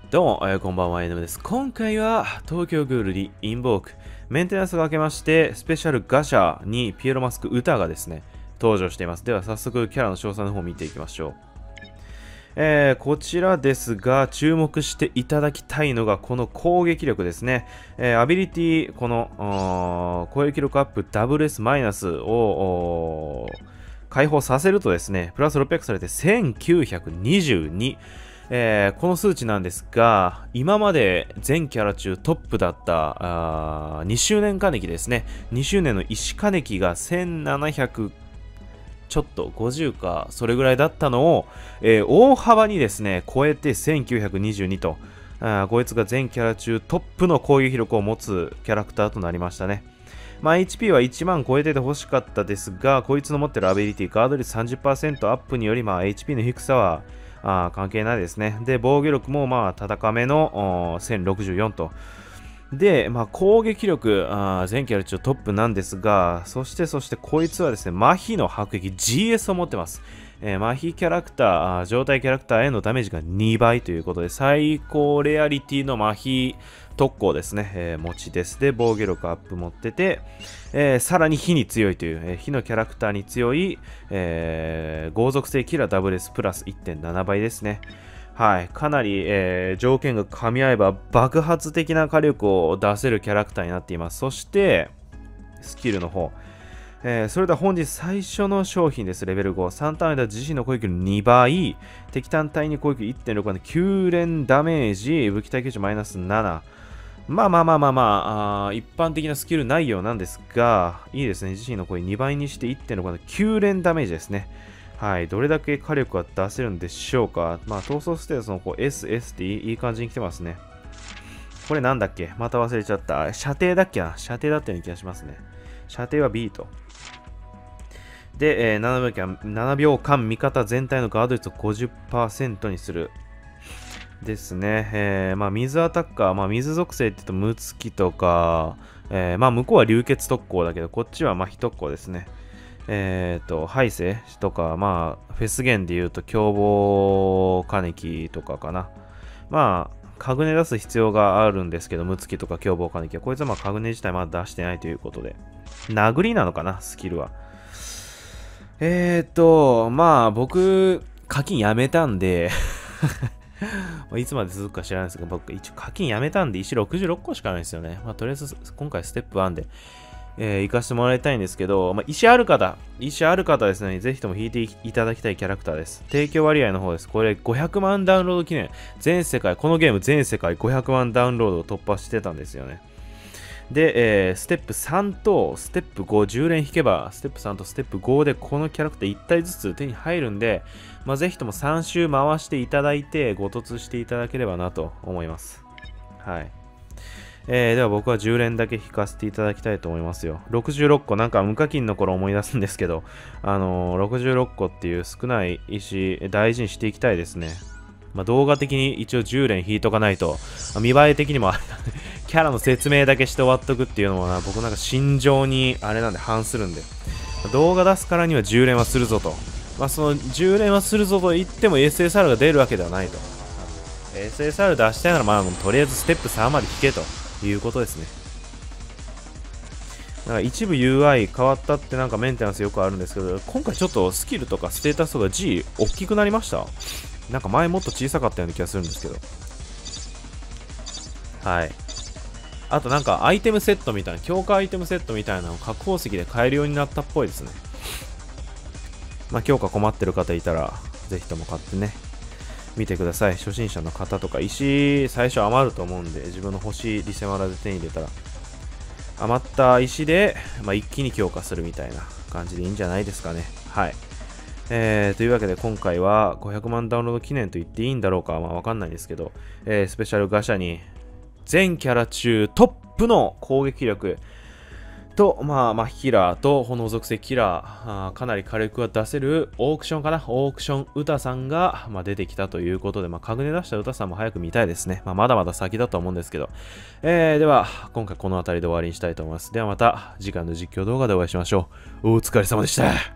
どうも、こんばんは、NM です。今回は東京グールリインボークメンテナンスが明けまして、スペシャルガシャにピエロマスク歌がですね、登場しています。では早速キャラの詳細の方を見ていきましょう。こちらですが、注目していただきたいのがこの攻撃力ですね。アビリティ、この攻撃力アップ WS マイナスを解放させるとですね、プラス600されて1922。この数値なんですが、今まで全キャラ中トップだった2周年金木ですね。2周年の石金木が1700ちょっと50かそれぐらいだったのを、大幅にですね超えて1922と、こいつが全キャラ中トップの攻撃力を持つキャラクターとなりましたね。まあ、HP は1万超えてて欲しかったですが、こいつの持ってるアビリティ、ガード率 30% アップにより、HP の低さは関係ないですね。で、防御力も高めの1064と。で、攻撃力、全キャラ中トップなんですが、そしてこいつはですね、麻痺の迫撃 GS を持ってます。麻痺キャラクター、状態キャラクターへのダメージが2倍ということで、最高レアリティの麻痺特攻ですね、持ちです。で、防御力アップ持ってて、さらに火に強いという、火のキャラクターに強い、豪族性キラー WS プラス 1.7 倍ですね。はい、かなり、条件が噛み合えば爆発的な火力を出せるキャラクターになっています。そして、スキルの方。それでは本日最初の商品です。レベル5。3ターンでは自身の攻撃の2倍。敵単体に攻撃 1.6 倍の9連ダメージ。武器耐久値マイナス7。一般的なスキル内容なんですが、いいですね。自身の攻撃2倍にして 1.6 倍の9連ダメージですね。はい。どれだけ火力は出せるんでしょうか。闘争ステータスのSS っていい感じに来てますね。これなんだっけ、また忘れちゃった。射程だっけな、射程だったような気がしますね。射程は B と。で、7秒間味方全体のガード率を 50% にする。ですね。水アタッカー、水属性って言うとムツキとか、向こうは流血特攻だけど、こっちは麻痺特攻ですね。ハイセとか、フェスゲンで言うと凶暴金木とかかな。カグネ出す必要があるんですけど、ムツキとか凶暴金木は、こいつはカグネ自体まだ出してないということで。殴りなのかな、スキルは。僕、課金やめたんでいつまで続くか知らないですけど、僕、一応課金やめたんで、石66個しかないですよね。とりあえず、今回ステップ1で、行かせてもらいたいんですけど、石ある方ですね、ぜひとも引いていただきたいキャラクターです。提供割合の方です。これ500万ダウンロード記念。このゲーム全世界500万ダウンロードを突破してたんですよね。で、ステップ3とステップ5、10連引けば、ステップ3とステップ5でこのキャラクター1体ずつ手に入るんで、ぜひとも3周回していただいて、ご突していただければなと思います。はい。では僕は10連だけ引かせていただきたいと思いますよ。66個、なんか無課金の頃思い出すんですけど、66個っていう少ない石、大事にしていきたいですね。動画的に一応10連引いとかないと、見栄え的にもキャラの説明だけして終わっとくっていうのも僕なんか心情にあれなんで反するんで、動画出すからには10連はするぞと。その10連はするぞと言っても SSR が出るわけではないと。SSR 出したいならとりあえずステップ3まで引けということですね。なんか一部 UI 変わったってなんかメンテナンスよくあるんですけど、今回ちょっとスキルとかステータスとか G 大きくなりました。なんか前もっと小さかったような気がするんですけど。はい。あとなんかアイテムセットみたいな、強化アイテムセットみたいなのを各宝石で買えるようになったっぽいですね。強化困ってる方いたら、ぜひとも買ってね、見てください。初心者の方とか、石最初余ると思うんで、自分の欲しいリセマラで手に入れたら、余った石で、一気に強化するみたいな感じでいいんじゃないですかね。はい。というわけで今回は500万ダウンロード記念と言っていいんだろうかわかんないですけど、スペシャルガシャに全キャラ中トップの攻撃力と、麻痺キラーと炎属性キラー、かなり火力が出せるオークションかな、オークション歌さんが、出てきたということで、カグネ出した歌さんも早く見たいですね。まだまだ先だと思うんですけど。では、今回この辺りで終わりにしたいと思います。ではまた次回の実況動画でお会いしましょう。お疲れ様でした。